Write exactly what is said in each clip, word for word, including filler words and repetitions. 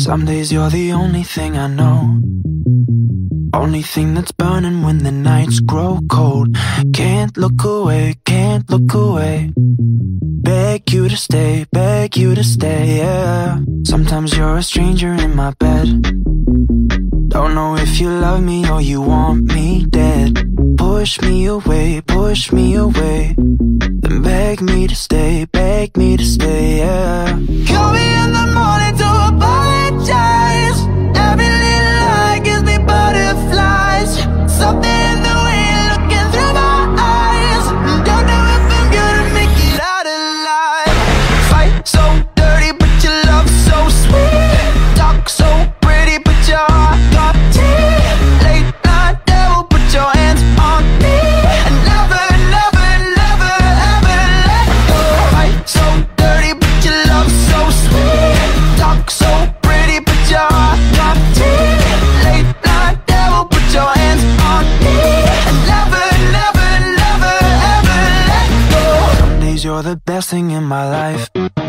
Some days you're the only thing I know, only thing that's burning when the nights grow cold. Can't look away, can't look away. Beg you to stay, beg you to stay, yeah. Sometimes you're a stranger in my bed. Don't know if you love me or you want me dead. Push me away, push me away. Then beg me to stay, beg me to stay, yeah. Call me in the morning to apologize. Every little lie gives me butterflies. Something in the way you're looking through my eyes. Don't know if I'm gonna make it out alive. Fight so dirty but your love so sweet. Talk so pretty but your heart got teeth. Late night devil, put your hands on me. And never, never, never, ever let go. Fight so dirty but your love so sweet. Talk so pretty but your heart got teeth. Late night devil, put your hands on me. And never, never, never, ever let go. Some days you're the best thing in my life.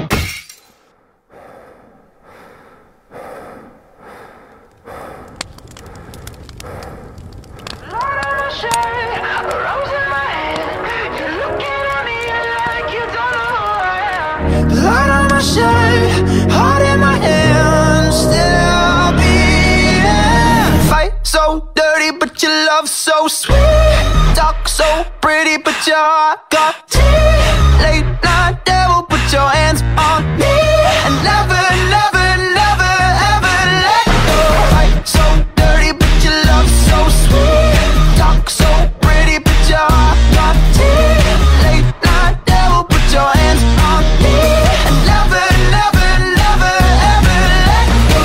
Blood on my shirt, heart in my hand, still beating. Fight so dirty, but your love so sweet. Talk so pretty, but your heart got teeth. Late night devil, put your hands on me. And never, never, never, ever let go. Fight so dirty, but your love so sweet. Talk so pretty, but your heart got teeth. Late night devil, put your hands on me. And never, never, never, ever let go.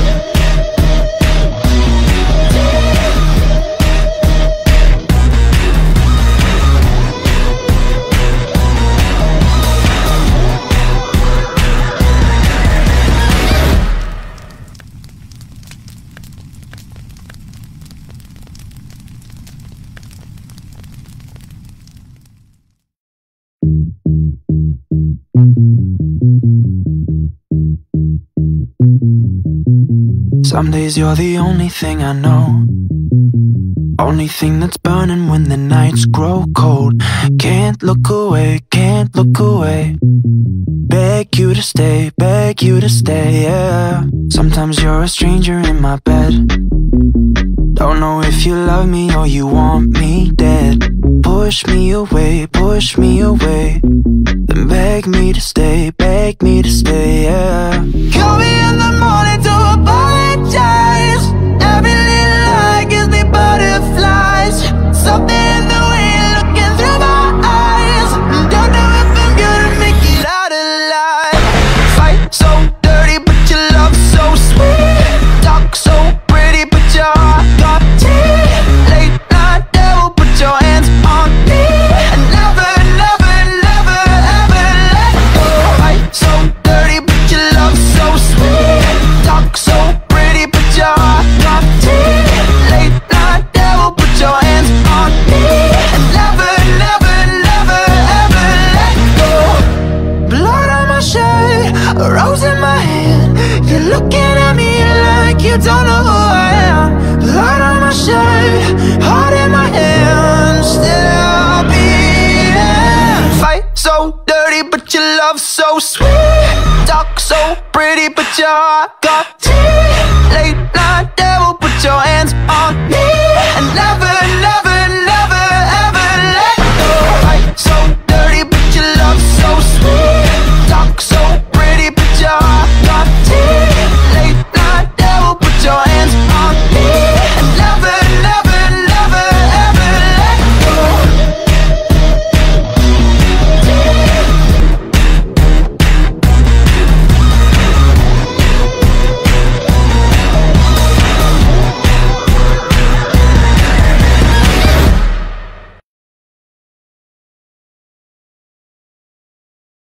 Some days you're the only thing I know, only thing that's burning when the nights grow cold. Can't look away, can't look away. Beg you to stay, beg you to stay, yeah. Sometimes you're a stranger in my bed. Don't know if you love me or you want me dead. Push me away, push me away. Then beg me to stay, beg me to stay, yeah. Call me in the morning to apologize. Every little lie gives me butterflies. Something in the way you're looking through my eyes. Don't know if I'm gonna make it out alive. Fight so dirty but your love so sweet. Talk so pretty but your heart got teeth. Late night devil, put your hands on me. And never, never, never, ever let go. Fight so dirty but your love so sweet. Talk so pretty but your heart got teeth. Late night devil, put your hands on me. And never, never, never, ever let go. Blood on my shirt, a rose in my hand. You're looking at me like you don't know who I am. Blood on my shirt, heart in my hand, still beating. Fight so dirty but your love so sweet. Talk so pretty but your heart got teeth. Late night devil, put your hands